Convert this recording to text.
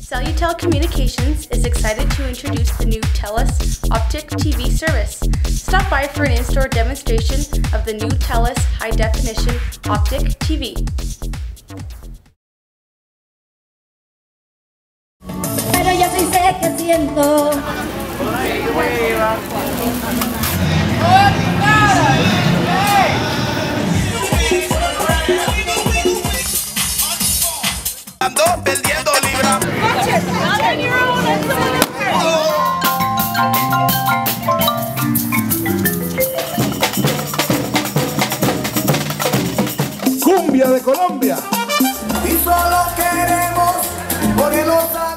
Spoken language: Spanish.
Salutel Communications is excited to introduce the new TELUS Optic TV service. Stop by for an in-store demonstration of the new TELUS High Definition Optic TV. Pero yo sí sé que siento. Ando perdiendo libra. Cumbia de Colombia. Y solo queremos ponernos a